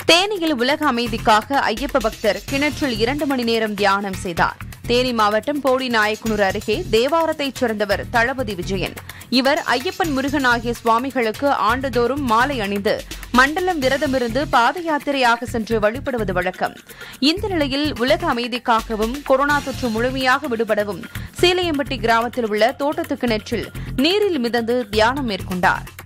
தேனியில் உலக அமைதிக்காக ஐயப்ப பக்தர் கிணற்றில் 2 மணி நேரம் தியானம் செய்தார். தேனி மாவட்டம் போடி நாயக்கனூர் அருகே தேவாரத்தைச் சேர்ந்தவர் தளபதி விஜயன். இவர் ஐயப்பன் முருகன் ஆகிய சுவாமிகளுக்கு ஆண்டுதோறும் மாலை அணிந்து மண்டலம் விரதமிருந்து பாத யாத்திரையாக சென்று வழிபடுவது வழக்கம். இந்த நிலையில் உலக அமைதிக்காகவும் கொரோனா தொற்று முழுமையாக விடுபடவும் சீலையம்பட்டி கிராமத்தில் உள்ள தோட்டத்து கிணற்றில் நீரில் மிதந்து தியானம் மேற்கொண்டார்.